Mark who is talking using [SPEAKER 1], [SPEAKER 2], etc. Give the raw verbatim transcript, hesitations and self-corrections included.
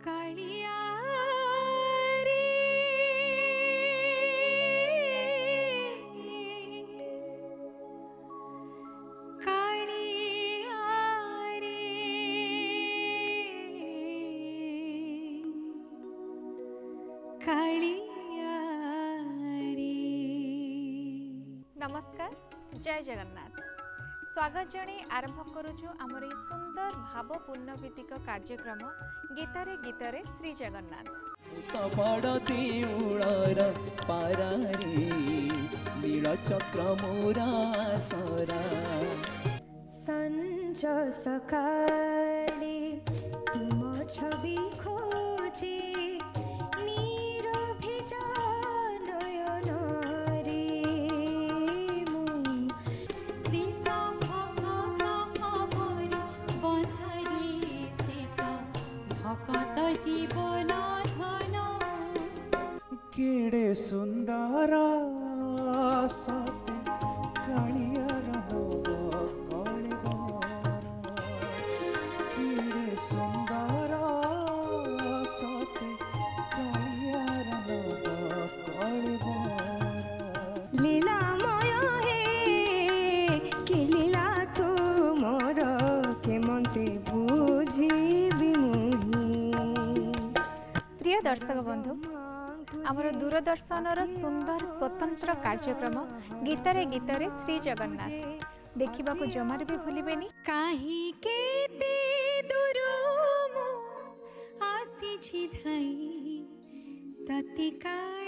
[SPEAKER 1] कालिया
[SPEAKER 2] नमस्कार जय जगन्नाथ स्वागत जणे आरंभ करुचु आमर ये सुंदर भावपूर्ण भित्तिक कार्यक्रम गीतारे गीतरे श्री जगन्नाथ
[SPEAKER 3] नीलचक्र मोरा सरा
[SPEAKER 4] संज सकाळे तुम छवि खोजे
[SPEAKER 1] जीवन धन
[SPEAKER 3] केड़े सुंदर सते कालियार केड़े सुंदर सते कालियार
[SPEAKER 4] लीलामय हे कि लीला तू मोर के मते बुझी
[SPEAKER 2] प्रिय दर्शक बंधु आमर दूरदर्शन सुंदर स्वतंत्र कार्यक्रम गीतारे गीतरे श्री जगन्नाथ देखा जमार भी भूलिबेनी।
[SPEAKER 1] काहे केते दूर मो आसी छी धाई तति का